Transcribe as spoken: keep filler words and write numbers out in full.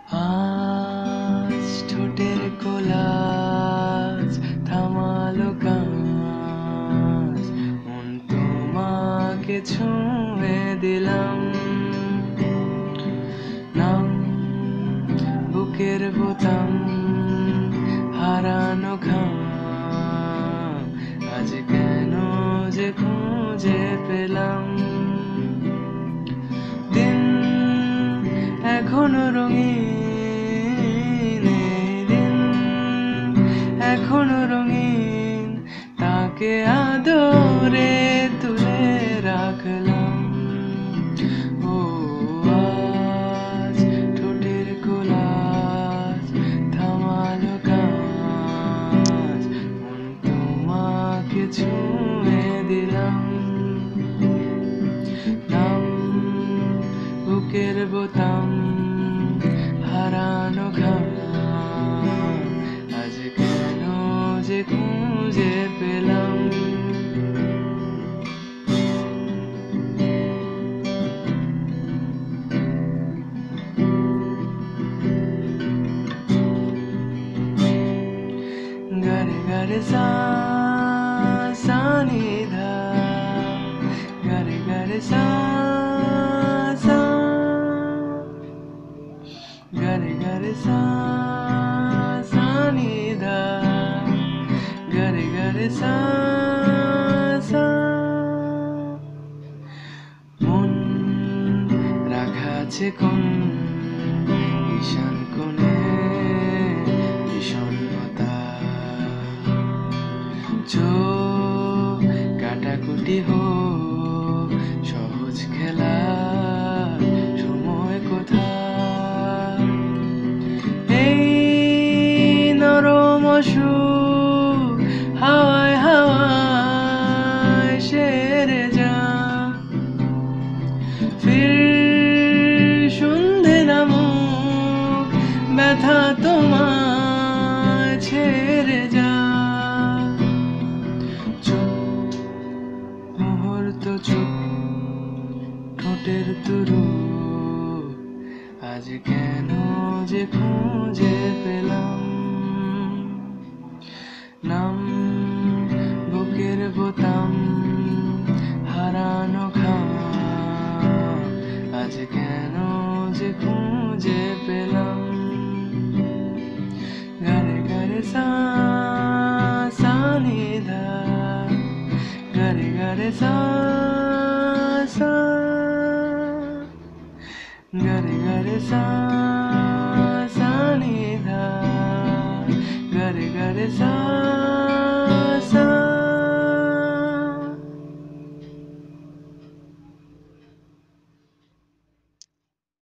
আজ ঠোঁটের কোলাজ থামালো কাজ, মন তোমাকে ছুঁয়ে দিলাম। নাম বুকের বোতাম হারানো ঘাম, আজ কেন যে খুঁজে পেলাম। দিন এখনো রঙিন, এই দিন এখনো রঙিন, তাকে আদরে তুলে রাখলাম। ও আজ ঠোঁটের কোলাজ থামালো কাজ, মন তোমাকে ছুঁয়ে দিলাম। নাম বুকের বোতাম হারানো ঘাম, আজ কেন যে খুঁজে পেলাম। গারে গারে সা সা নি ধা, গারে গারে সা সা, গারে গারে সা সা নি ধা, গারে গারে সা সা। মন রাখা আছে কোন ঈশান কোণে বিষণ্ণতা, চোখ কাটাকুটি হোক সহজ খেলা, সময় কোথা। এই নরম অসুখ হাওয়ায় হাওয়ায় সেরে যা, ফির সন্ধে নামুক ব্যথা তোমায় ছেড়ে যা। চুপ মুহূর্ত চুপ, ঠোঁটের তুরু, আজ কেন যে খুঁজে পেলাম। নাম বুকের বোতাম হারানো ঘাম, আজ কেন যে খুঁজে পেলাম। গারে গারে সা সা নি ধা, গারে গারে সা সা, গারে গারে সা।